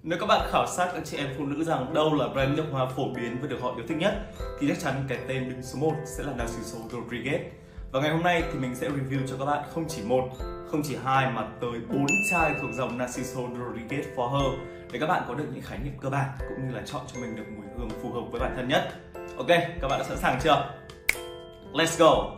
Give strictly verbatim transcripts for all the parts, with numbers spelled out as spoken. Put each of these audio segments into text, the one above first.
Nếu các bạn khảo sát các chị em phụ nữ rằng đâu là brand nước hoa phổ biến và được họ yêu thích nhất thì chắc chắn cái tên đứng số một sẽ là Narciso Rodriguez. Và ngày hôm nay thì mình sẽ review cho các bạn không chỉ một, không chỉ hai mà tới bốn chai thuộc dòng Narciso Rodriguez For Her để các bạn có được những khái niệm cơ bản cũng như là chọn cho mình được mùi hương phù hợp với bản thân nhất. Ok, các bạn đã sẵn sàng chưa? Let's go!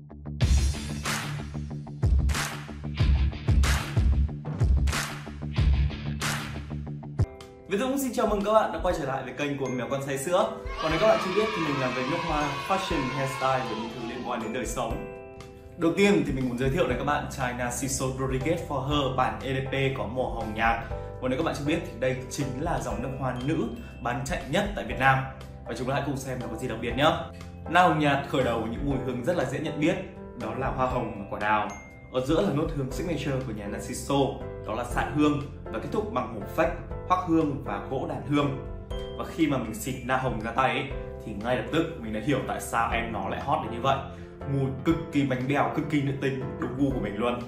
Việt Dũng xin chào mừng các bạn đã quay trở lại với kênh của Mèo Con Say Sữa. Còn nếu các bạn chưa biết thì mình làm về nước hoa, fashion, hairstyle và những thứ liên quan đến đời sống. Đầu tiên thì mình muốn giới thiệu đến các bạn chai Narciso Rodriguez For Her bản e đê pê có màu hồng nhạt. Và nếu các bạn chưa biết thì đây chính là dòng nước hoa nữ bán chạy nhất tại Việt Nam. Và chúng ta hãy cùng xem nó có gì đặc biệt nhé. Na hồng nhạt khởi đầu với những mùi hương rất là dễ nhận biết, đó là hoa hồng và quả đào. Ở giữa là nốt hương signature của nhà Narciso, đó là xạ hương, và kết thúc bằng hổ phách, hoắc hương và gỗ đàn hương. Và khi mà mình xịt na hồng ra tay ấy, thì ngay lập tức mình đã hiểu tại sao em nó lại hot đến như vậy. Mùi cực kỳ bánh bèo, cực kỳ nữ tính, đúng gu của mình luôn.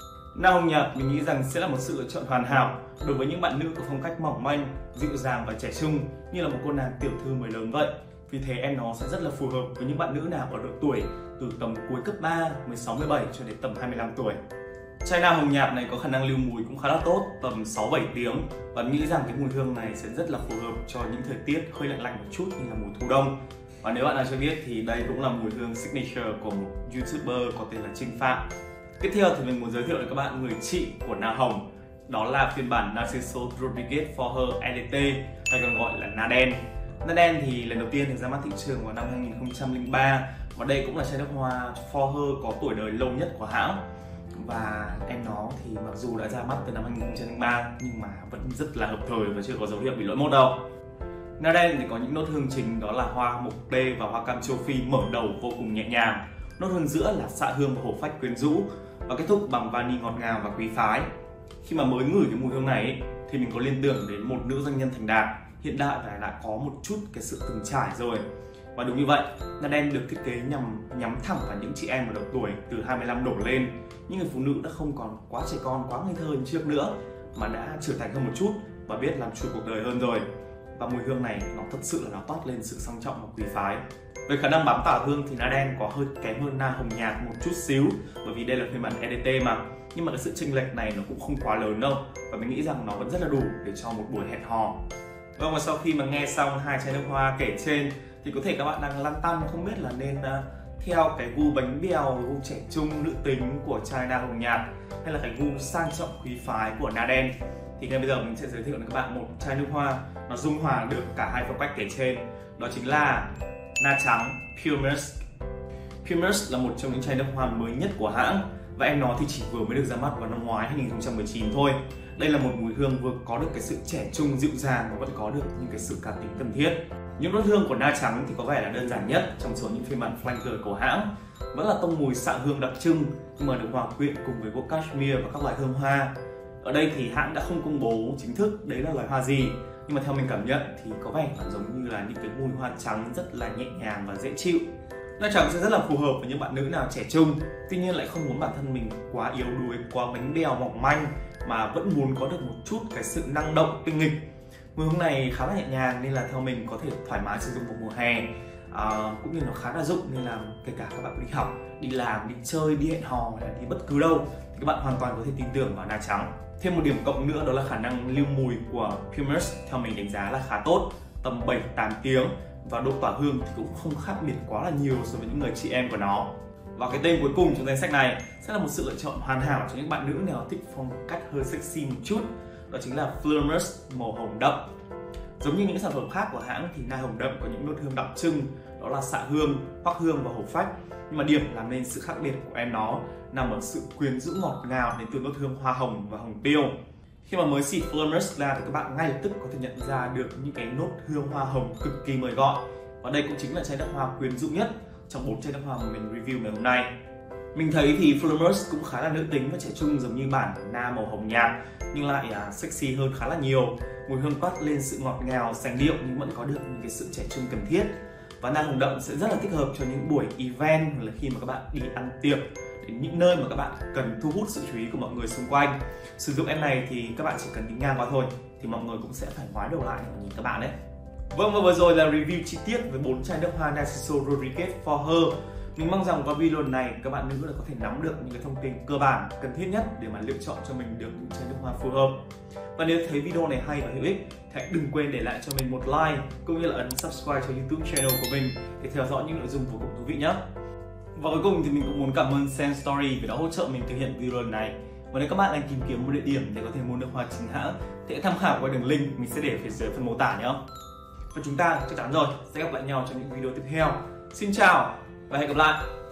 Na hồng nhạt mình nghĩ rằng sẽ là một sự lựa chọn hoàn hảo đối với những bạn nữ có phong cách mỏng manh, dịu dàng và trẻ trung như là một cô nàng tiểu thư mới lớn vậy. Vì thế em nó sẽ rất là phù hợp với những bạn nữ nào ở độ tuổi từ tầm cuối cấp ba, mười sáu mười bảy cho đến tầm hai mươi lăm tuổi. Chai na hồng nhạt này có khả năng lưu mùi cũng khá là tốt, tầm sáu bảy tiếng, và nghĩ rằng cái mùi hương này sẽ rất là phù hợp cho những thời tiết hơi lạnh lạnh một chút như là mùa thu đông. Và nếu bạn nào chưa biết thì đây cũng là mùi hương signature của một YouTuber có tên là Trinh Phạm. Tiếp theo thì mình muốn giới thiệu đến các bạn người chị của na hồng, đó là phiên bản Narciso Rodriguez For Her e đê tê hay còn gọi là na đen. Na đen thì lần đầu tiên được ra mắt thị trường vào năm hai nghìn không trăm lẻ ba, và đây cũng là chai nước hoa For Her có tuổi đời lâu nhất của hãng. Và em nó thì mặc dù đã ra mắt từ năm hai nghìn không trăm lẻ ba nhưng mà vẫn rất là hợp thời và chưa có dấu hiệu bị lỗi mốt đâu. Na đen thì có những nốt hương chính, đó là hoa mộc tê và hoa cam châu Phi mở đầu vô cùng nhẹ nhàng. Nốt hương giữa là xạ hương và hổ phách quyến rũ, và kết thúc bằng vani ngọt ngào và quý phái. Khi mà mới ngửi cái mùi hương này ấy, thì mình có liên tưởng đến một nữ doanh nhân thành đạt, hiện đại và đã có một chút cái sự từng trải rồi. Và đúng như vậy, na đen được thiết kế nhằm nhắm thẳng vào những chị em ở độ tuổi từ hai mươi lăm đổ lên, những người phụ nữ đã không còn quá trẻ con, quá ngây thơ như trước nữa, mà đã trưởng thành hơn một chút và biết làm chủ cuộc đời hơn rồi. Và mùi hương này nó thật sự là nó toát lên sự sang trọng và quý phái. Về khả năng bám tỏa hương thì na đen có hơi kém hơn na hồng nhạt một chút xíu, bởi vì đây là phiên bản e đê tê mà. Nhưng mà cái sự chênh lệch này nó cũng không quá lớn đâu, và mình nghĩ rằng nó vẫn rất là đủ để cho một buổi hẹn hò. Vâng, và sau khi mà nghe xong hai chai nước hoa kể trên thì có thể các bạn đang lăn tăn không biết là nên uh, theo cái gu bánh bèo, gu trẻ trung nữ tính của chai na hồng nhạt hay là cái gu sang trọng quý phái của na đen. Thì ngay bây giờ mình sẽ giới thiệu đến các bạn một chai nước hoa nó dung hòa được cả hai phong cách kể trên, đó chính là na trắng Pure Musk. Pure Musk là một trong những chai nước hoa mới nhất của hãng, và em nó thì chỉ vừa mới được ra mắt vào năm ngoái hai nghìn không trăm mười chín thôi. Đây là một mùi hương vừa có được cái sự trẻ trung dịu dàng và vẫn có được những cái sự cá tính cần thiết. Những nốt hương của na trắng thì có vẻ là đơn giản nhất trong số những phiên bản flanker của hãng, vẫn là tông mùi xạ hương đặc trưng nhưng mà được hòa quyện cùng với gỗ cashmere và các loại hương hoa. Ở đây thì hãng đã không công bố chính thức đấy là loài hoa gì, nhưng mà theo mình cảm nhận thì có vẻ nó giống như là những cái mùi hoa trắng rất là nhẹ nhàng và dễ chịu. Na trắng sẽ rất là phù hợp với những bạn nữ nào trẻ trung, tuy nhiên lại không muốn bản thân mình quá yếu đuối, quá bánh bèo mỏng manh, mà vẫn muốn có được một chút cái sự năng động, tinh nghịch. Mùi hương này khá là nhẹ nhàng nên là theo mình có thể thoải mái sử dụng vào mùa hè, à, cũng như nó khá là dụng nên là kể cả các bạn đi học, đi làm, đi chơi, đi hẹn hò hay là đi bất cứ đâu thì các bạn hoàn toàn có thể tin tưởng vào na trắng. Thêm một điểm cộng nữa đó là khả năng lưu mùi của Pure Musk theo mình đánh giá là khá tốt, tầm bảy tám tiếng, và độ tỏa hương thì cũng không khác biệt quá là nhiều so với những người chị em của nó. Và cái tên cuối cùng trong danh sách này sẽ là một sự lựa chọn hoàn hảo cho những bạn nữ nào thích phong cách hơi sexy một chút, đó chính là Fleur Musk màu hồng đậm. Giống như những sản phẩm khác của hãng thì na hồng đậm có những nốt hương đặc trưng, đó là xạ hương, hoắc hương và hổ phách. Nhưng mà điểm làm nên sự khác biệt của em nó nằm ở sự quyến rũ ngọt ngào đến từ nốt hương hoa hồng và hồng tiêu. Khi mà mới xịt Fleur Musk ra thì các bạn ngay lập tức có thể nhận ra được những cái nốt hương hoa hồng cực kỳ mời gọi. Và đây cũng chính là chai nước hoa quyến rũ nhất trong bốn chai nước hoa mà mình review ngày hôm nay. Mình thấy thì Fleur Musk cũng khá là nữ tính và trẻ trung giống như bản na màu hồng nhạt, nhưng lại uh, sexy hơn khá là nhiều. Mùi hương toát lên sự ngọt ngào, sành điệu nhưng vẫn có được những cái sự trẻ trung cần thiết. Và na hồng đậm sẽ rất là thích hợp cho những buổi event hoặc là khi mà các bạn đi ăn tiệc, đến những nơi mà các bạn cần thu hút sự chú ý của mọi người xung quanh. Sử dụng em này thì các bạn chỉ cần đi ngang qua thôi, thì mọi người cũng sẽ phải ngoái đầu lại để nhìn các bạn đấy. Vâng, và vừa rồi là review chi tiết với bốn chai nước hoa Narciso Rodriguez For Her. Mình mong rằng qua video này các bạn nữ là có thể nắm được những cái thông tin cơ bản cần thiết nhất để mà lựa chọn cho mình được những chai nước hoa phù hợp. Và nếu thấy video này hay và hữu ích, hãy đừng quên để lại cho mình một like cũng như là ấn subscribe cho YouTube channel của mình để theo dõi những nội dung vô cùng thú vị nhé. Và cuối cùng thì mình cũng muốn cảm ơn Sense Story vì đã hỗ trợ mình thực hiện video này. Và nếu các bạn đang tìm kiếm một địa điểm để có thể mua nước hoa chính hãng thì hãy tham khảo qua đường link mình sẽ để phía dưới phần mô tả nhé. Và chúng ta chắc chắn rồi sẽ gặp lại nhau trong những video tiếp theo. Xin chào và hẹn gặp lại.